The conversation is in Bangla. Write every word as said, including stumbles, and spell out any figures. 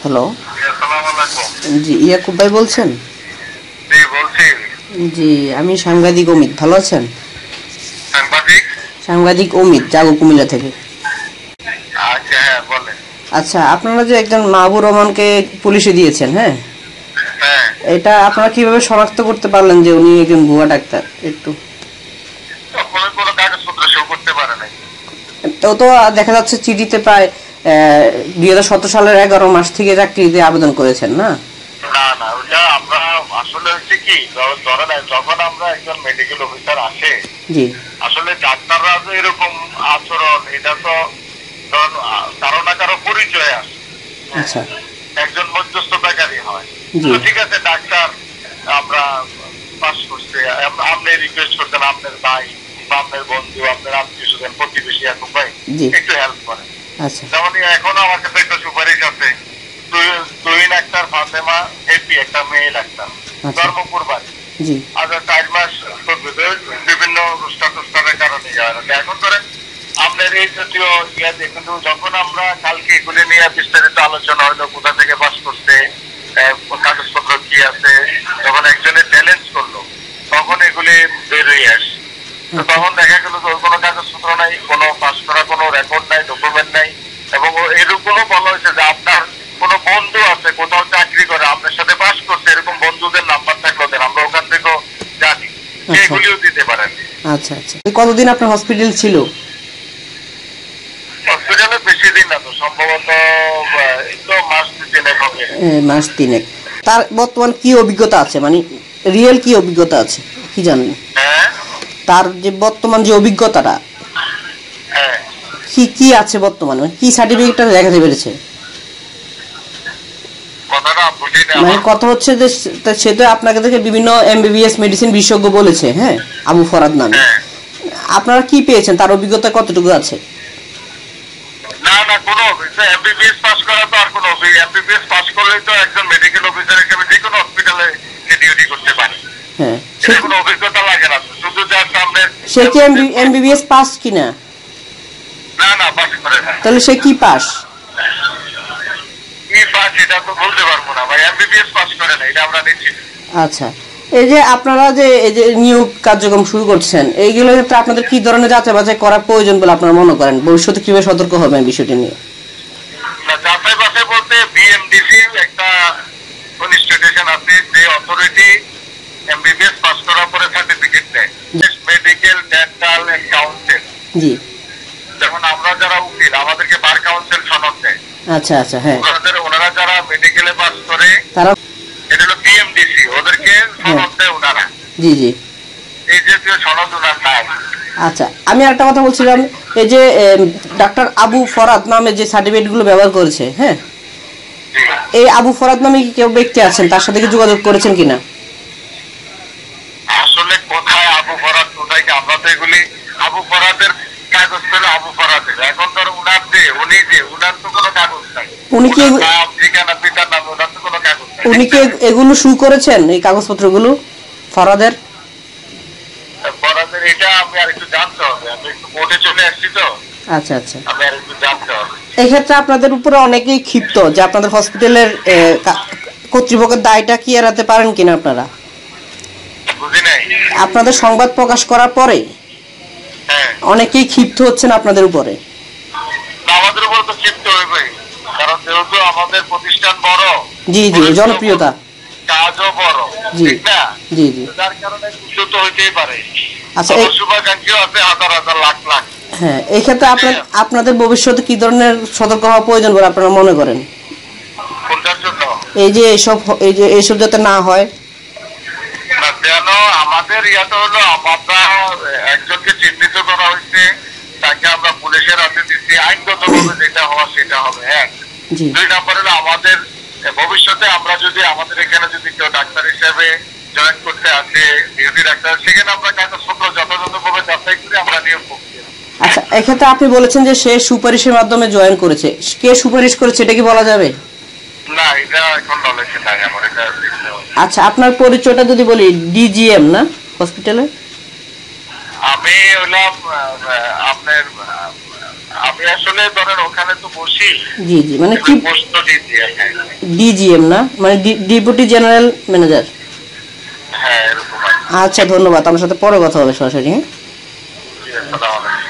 হ্যালো, জি ইয়াকুব ভাই বলছেন? জি বলছি। জি আমি সাংবাদিক অমিত, ভালো আছেন? সাংবাদিক সাংবাদিক অমিত, জাগো কুমিল্লা থেকে। আচ্ছা হ্যাঁ বলেন। আচ্ছা, আপনারা যে একজন মাহবুব রহমানকে পুলিশে দিয়েছেন, হ্যাঁ, হ্যাঁ এটা আপনারা কিভাবে শনাক্ত করতে পারলেন যে উনি একজন ভুয়া ডাক্তার? একটু কোনো কোনো কাগজপত্র শো করতে পারে নাই। তো তো দেখা যাচ্ছে চিঠিতে প্রায় দুই হাজার সতেরো সালের এগারো মাস থেকে চাকরিতে আবেদন করেছেন না? না না ওটা আমরা আসলে হচ্ছে কি ধরেন যখন আমরা একজন মেডিকেল অফিসার আসে, জি আসলে ডাক্তাররা যে এরকম আচরণ এটা তো কারো না কারো পরিচয় আসে। আচ্ছা, একজন মধ্যস্থতাকারী হয়। জি ঠিক আছে, ডাক্তার আমরা পাস করছে, আপনি রিকোয়েস্ট করছেন আপনার ভাই বা আপনার বন্ধু, আপনার আত্মীয় স্বজন প্রতিবেশী এখন ভাই একটু হেল্প করেন। আচ্ছা, যেমন এখনো আমার কাছে একটা সুপারিশ আছে, দুই ডাক্তার ফাতেমা এপি একটা মেয়ে ডাক্তার, ধর্মপুর বাড়ি, আজ চার মাস বিভিন্ন স্ট্যাটাসের কারণে এখন ধরেন আপনার এই জাতীয় ইয়াতে। কিন্তু যখন আমরা কালকে এগুলি নিয়ে বিস্তারিত আলোচনা হইলো, কোথা থেকে পাস করছে, কাগজপত্র কি আছে, যখন একজনে চ্যালেঞ্জ করলো তখন এগুলি বের হয়ে আসে। তো তখন দেখা গেল যে ওর কোনো কাগজপত্র নাই, কোনো পাস করা কোনো রেকর্ড নাই, ডকুমেন্ট নাই। এবং এরকমও বলা হয়েছে যে আপনার কোনো বন্ধু আছে কোথাও চাকরি করে আপনার সাথে পাস করছে, এরকম বন্ধুদের নাম্বার থাকলো দেন, আমরা ওখান থেকেও জানি, সেগুলিও দিতে পারেন। আচ্ছা আচ্ছা, কতদিন আপনার হসপিটাল ছিল? হসপিটালে বেশি দিন না, তো সম্ভবত মাস তিনেক হবে। মাস তিনেক। তার বর্তমান কি অভিজ্ঞতা আছে, মানে রিয়েল কি অভিজ্ঞতা আছে কি জানেন? হ্যাঁ, তার যে বর্তমান যে অভিজ্ঞতাটা হ্যাঁ কি কি আছে বর্তমানে, কি সার্টিফিকেটটা দেখাতে পেরেছে? মানে কথা হচ্ছে যে সে তো আপনাকে থেকে বিভিন্ন এমবিবিএস মেডিসিন বিশেষজ্ঞ বলেছে, হ্যাঁ, আবু ফরাদ নামে। আপনারা কি পেয়েছেন, তার অভিজ্ঞতা কতটুকু আছে? না না, কোনো এমবিবিএস পাস করা তো আর কোনো এমবিবিএস পাস করলেই তো একজন মেডিকেল অফিসার হিসেবে যে কোনো হসপিটালে ডিউটি করতে পারে। হ্যাঁ, সে কোনো অভিজ্ঞতা লাগে না, শুধু যার সামনে। সে কি এমবিবিএস পাস কিনা? না না, পাস করে না। তাহলে সে কি পাস? কি পাস এটা তো বলতে পারবো না ভাই, এমবিবিএস পাস করে না, এটা আমরা নিচ্ছি। আচ্ছা, এই যে আপনারা যে এই যে নিয়োগ কার্যক্রম শুরু করছেন, এইগুলোর ক্ষেত্রে আপনাদের কি ধরনের যাচাই বাছাই করা প্রয়োজন বলে আপনারা মনে করেন? ভবিষ্যতে কিভাবে সতর্ক হবেন বিষয়টি নিয়ে? না, যাচাই বাছাই বলতে বিএমডিসি একটা ইনস্টিটিউশন আছে, যে অথরিটি এমবিবিএস পাস করার পরে সার্টিফিকেট দেয়, মেডিকেল ডেন্টাল এন্ড কাউন্সিল। জি, যেমন আমরা যারা উকিল আমাদেরকে বার কাউন্সিল সনদ দেয়। আচ্ছা আচ্ছা, হ্যাঁ, ওনারা যারা মেডিকেলে পাস করে তারা এটা হলো বিএমডিসি, ওদেরকে সনদ দেয় ওনারা। জি জি, এই যে সনদ ওনার নাই। আচ্ছা, আমি আরেকটা কথা বলছিলাম, এই যে ডাক্তার আবু ফরাদ নামে যে সার্টিফিকেট গুলো ব্যবহার করেছে, হ্যাঁ, এই আবু ফরাদ নামে কি কেউ ব্যক্তি আছেন, তার সাথে কি যোগাযোগ করেছেন কিনা? আসলে কোথায় আবু ফরাদ, কোথায় কি, আমরা তো এগুলি আবু ফরাদের কাগজ পেল আবু ফরাদের, এখন ধর উনার যে উনি যে উনার তো কোনো কাগজ নাই, উনি কি ঠিকানা পিতার নাম, ওনার তো কোনো কাগজ নাই। উনি কি এগুলো শুরু করেছেন, এই কাগজপত্রগুলো ফরাদের? ফরাদের এটা আমি আর একটু জানতে হবে, আমি একটু কোর্টে চলে আসছি তো। আচ্ছা আচ্ছা, আমি আর একটু জানতে হবে। এই ক্ষেত্রে আপনাদের উপরে অনেকেই ক্ষিপ্ত যে আপনাদের হসপিটালের কর্তৃপক্ষের দায়টা কি এড়াতে পারেন কিনা আপনারা? বুঝি নাই। আপনাদের সংবাদ প্রকাশ করার পরে অনেকেই ক্ষিপ্ত হচ্ছেন আপনাদের উপরে। আমাদের উপরে তো ক্ষিপ্ত হইবে, কারণ যেহেতু আমাদের প্রতিষ্ঠান বড়, জি জি, জনপ্রিয়তা, কাজও বড়, ঠিক না? জি জি, যার কারণে ক্ষিপ্ত তো হইতেই পারে। আচ্ছা, শুভাকাঙ্ক্ষীও আছে হাজার হাজার লাখ লাখ। হ্যাঁ, এই ক্ষেত্রে আপনার আপনাদের ভবিষ্যতে কি ধরনের সতর্ক হওয়া প্রয়োজন বলে আপনারা মনে করেন? কোনটার জন্য? এই যে এইসব এই যে এইসব যাতে না হয়। না, যেন আমাদের ইয়াটা হলো আমরা একজনকে চিহ্নিত করা হয়েছে, তাকে আমরা পুলিশের হাতে দিচ্ছি, আইনগতভাবে যেটা হওয়া সেটা হবে। হ্যাঁ, দুই নম্বর হলো আমাদের ভবিষ্যতে আমরা যদি আমাদের এখানে যদি কেউ ডাক্তার হিসেবে জয়েন করতে আসে, ডিউটি ডাক্তার, সেখানে আমরা কাগজপত্র যথাযথভাবে যাচাই করে আমরা নিয়োগ করছি। আচ্ছা, এক্ষেত্রে আপনি বলেছেন যে সে সুপারিশের মাধ্যমে জয়েন করেছে, কে সুপারিশ করেছে এটা কি বলা যাবে? না, এটা এখন নলেজে নাই আমার, এটা। আচ্ছা, আপনার পরিচয়টা যদি বলি, ডিজিএম না হসপিটালে? আমি হলাম আপনার, আমি আসলে ধরেন ওখানে তো বসি। জি জি, মানে কি পোস্ট তো ডিজিএম। ডিজিএম না, মানে ডেপুটি জেনারেল ম্যানেজার। হ্যাঁ এরকম। আচ্ছা ধন্যবাদ, আমার সাথে পরে কথা হবে সরাসরি। হ্যাঁ। ঠিক আছে।